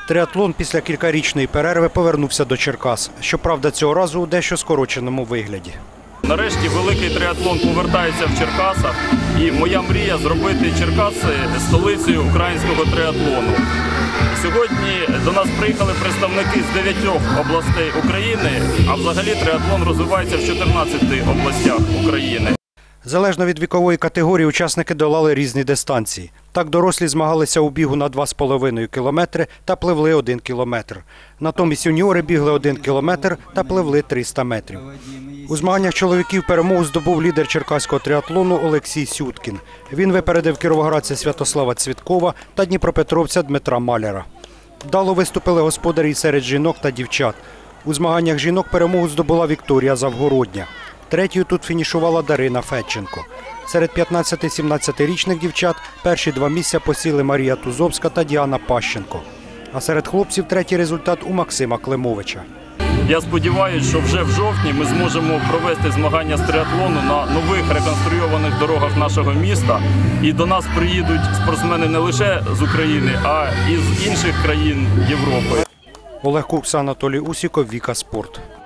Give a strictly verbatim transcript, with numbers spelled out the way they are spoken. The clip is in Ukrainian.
Триатлон після кількарічної перерви повернувся до Черкас. Щоправда, цього разу у дещо скороченому вигляді. Нарешті великий триатлон повертається в Черкасах, і моя мрія зробити Черкаси столицею українського триатлону. Сьогодні до нас приїхали представники з дев'ятьох областей України, а взагалі триатлон розвивається в чотирнадцяти областях України. Залежно від вікової категорії учасники долали різні дистанції. Так дорослі змагалися у бігу на два з половиною кілометри та пливли один кілометр. Натомість юніори бігли один кілометр та пливли триста метрів. У змаганнях чоловіків перемогу здобув лідер черкаського триатлону Олексій Сюткін. Він випередив кіровоградця Святослава Цвіткова та дніпропетровця Дмитра Маляра. Вдало виступили господарі і серед жінок та дівчат. У змаганнях жінок перемогу здобула Вікторія Завгородня. Третьою тут фінішувала Дарина Федченко. Серед п'ятнадцяти-сімнадцятирічних дівчат перші два місця посіли Марія Тузовська та Діана Пащенко. А серед хлопців третій результат у Максима Климовича. Я сподіваюся, що вже в жовтні ми зможемо провести змагання з триатлону на нових реконструйованих дорогах нашого міста. І до нас приїдуть спортсмени не лише з України, а і з інших країн Європи. Олег Кукс, Анатолій Усіков, Віка Спорт.